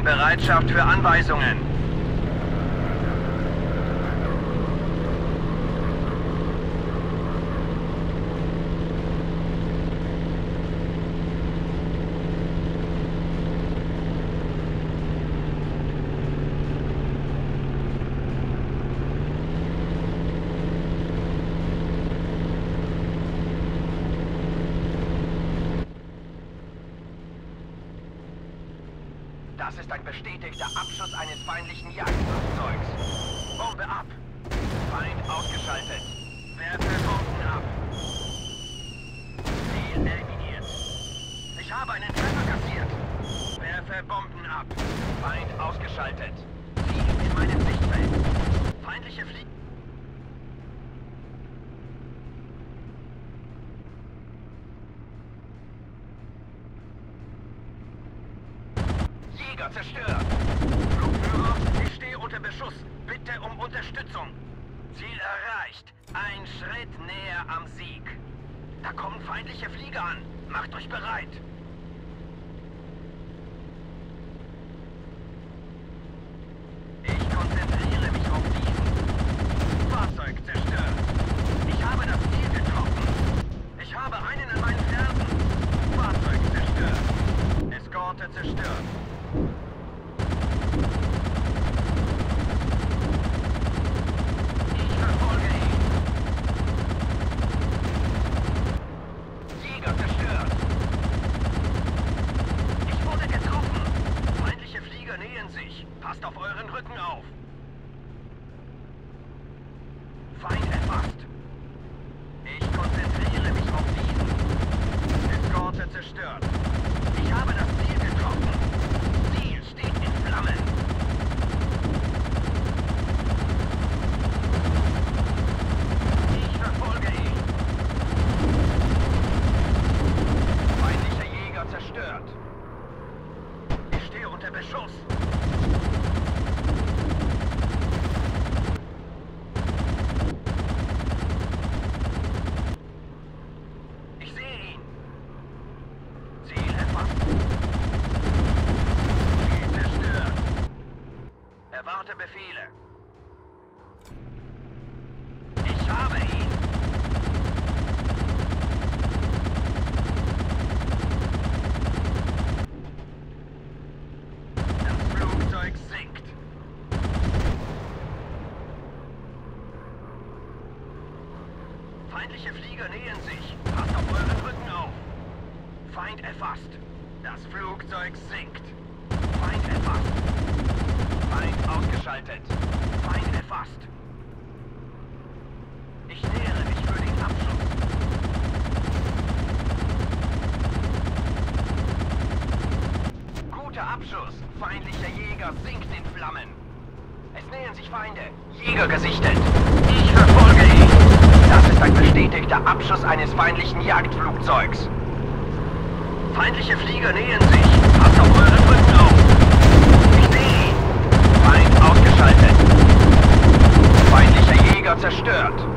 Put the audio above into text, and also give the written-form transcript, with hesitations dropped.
Bereitschaft für Anweisungen. Das ist ein bestätigter Abschuss eines feindlichen Jagdflugzeugs. Bombe ab. Feind ausgeschaltet. Werfe Bomben ab. Ziel eliminiert. Ich habe einen Treffer kassiert. Werfe Bomben ab. Feind ausgeschaltet. Ziel in meinem Sichtfeld. Feindliche Fliegen. Jäger zerstört. Flugführer, ich stehe unter Beschuss. Bitte um Unterstützung. Ziel erreicht. Ein Schritt näher am Sieg. Da kommen feindliche Flieger an. Macht euch bereit. Ich konzentriere mich auf diesen. Fahrzeug zerstört. Ich habe das Ziel getroffen. Ich habe einen in meinen Fersen. Fahrzeug zerstört. Eskorte zerstört. Ich verfolge ihn. Jäger zerstört. Ich wurde getroffen. Feindliche Flieger nähern sich. Passt auf euren Rücken auf. Feind erfasst. Ich konzentriere mich auf diesen. Eskorte zerstört. Ich habe das Ziel getroffen. Ziel steht in Flammen. Ich verfolge ihn. Feindlicher Jäger zerstört. Ich stehe unter Beschuss. Ich sehe ihn. Ziel erfasst. Ziel zerstört. Erwarte Befehle. Ich habe ihn. Das Flugzeug sinkt. Feindliche Flieger nähern sich. Passt auf euren Rücken auf. Feind erfasst. Das Flugzeug sinkt. Feind erfasst. Feind ausgeschaltet. Feind erfasst. Ich nähere mich für den Abschuss. Guter Abschuss. Feindlicher Jäger sinkt in Flammen. Es nähern sich Feinde. Jäger gesichtet. Ich verfolge ihn. Das ist ein bestätigter Abschuss eines feindlichen Jagdflugzeugs. Feindliche Flieger nähern sich. Passt auf euren Rücken auf. Ich sehe ihn. Feind ausgeschaltet. Feindlicher Jäger zerstört.